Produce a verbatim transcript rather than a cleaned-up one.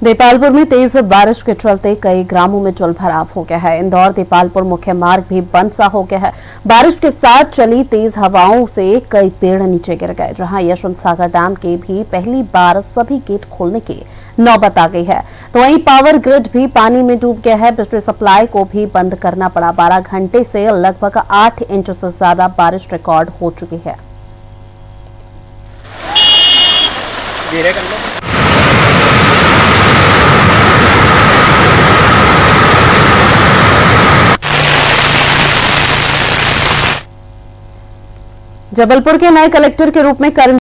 देपालपुर में तेज बारिश के चलते कई ग्रामों में जलभराव हो गया है। इंदौर देपालपुर मुख्य मार्ग भी बंद सा हो गया है। बारिश के साथ चली तेज हवाओं से कई पेड़ नीचे गिर गए, जहां यशवंत सागर डैम के भी पहली बार सभी गेट खोलने की नौबत आ गई है। तो वहीं पावर ग्रिड भी पानी में डूब गया है। बिजली सप्लाई को भी बंद करना पड़ा। बारह घंटे से लगभग आठ इंच से ज्यादा बारिश रिकॉर्ड हो चुकी है। जबलपुर के नए कलेक्टर के रूप में करण